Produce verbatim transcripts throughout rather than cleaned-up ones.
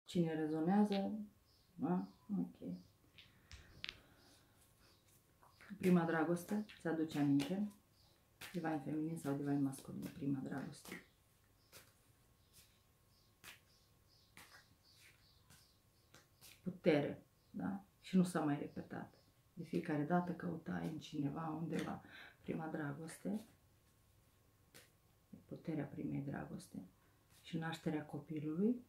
Cine rezonează? Da? Ok. Prima dragoste, ți-aduce aminte? Divine feminin sau divine masculin? Prima dragoste. Putere, da? Și nu s-a mai repetat. De fiecare dată căutai în cineva, undeva, prima dragoste, puterea primei dragoste și nașterea copilului,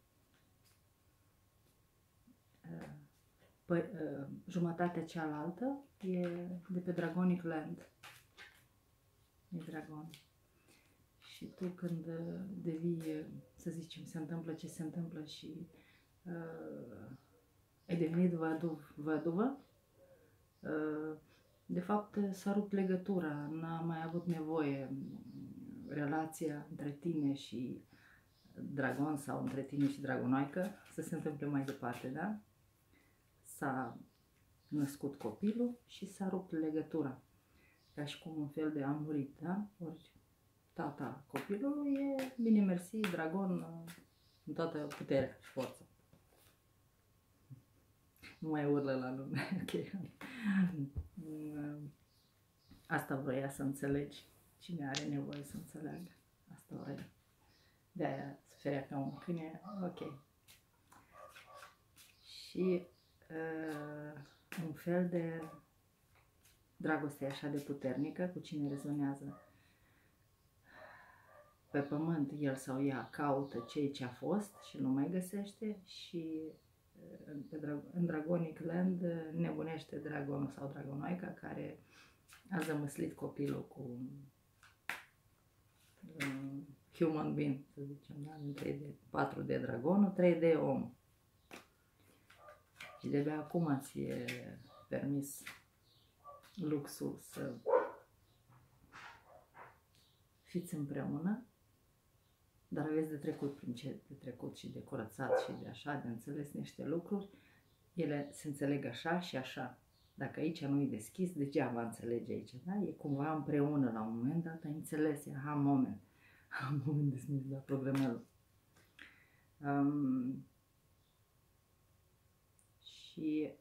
păi, jumătatea cealaltă e de pe Dragonic Land. E dragon. Și tu când devii, să zicem, se întâmplă ce se întâmplă și uh, ai devenit văduv, văduvă, uh, de fapt s-a rupt legătura, n-a mai avut nevoie relația între tine și dragon sau între tine și dragonoaică să se întâmple mai departe, da? S-a născut copilul și s-a rupt legătura. Ca și cum un fel de a murit, da? Ori tata copilului e, bine mersi, dragon în toată puterea și forța. Nu mai urlă la lume, ok. Asta vroia să înțelegi. Cine are nevoie să înțeleagă. Asta vroia. De-aia suferea ca un câine, ok. Și uh, un fel de dragoste așa de puternică cu cine rezonează. Pe pământ el sau ea caută cei ce a fost și nu mai găsește și în Dragonic Land nebunește dragonul sau dragonoaica care a zămăslit copilul cu um, human being, să zicem, da? În trei D, patru D dragonul, trei D om. Și de-abia acum ți-e permis luxul să fiți împreună, dar aveți de trecut prin ce de trecut și de curățat și de așa, de înțeles niște lucruri. Ele se înțeleg așa și așa. Dacă aici nu-i deschis, degeaba înțelegi aici, da? E cumva împreună la un moment dat, ai înțeles, e aha moment. Aha moment dismis, da, programelul. Um, și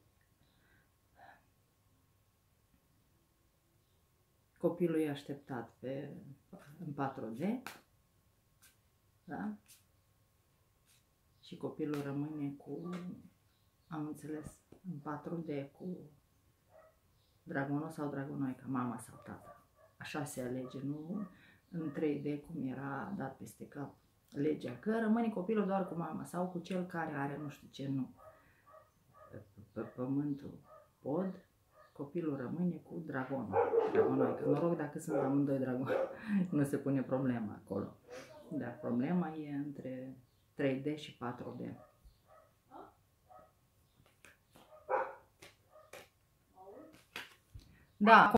copilul e așteptat pe, în patru D, da? Și copilul rămâne cu, am înțeles, în patru D cu dragonul sau dragonoaica, mama sau tata. Așa se alege, nu în trei D cum era dat peste cap legea, că rămâne copilul doar cu mama sau cu cel care are nu știu ce, nu. Pe, pe pământul pod, copilul rămâne cu dragonul, dragonoaica. Noroc dacă sunt amândoi dragoni, nu se pune problema acolo. Dar problema e între trei D și patru D. Da.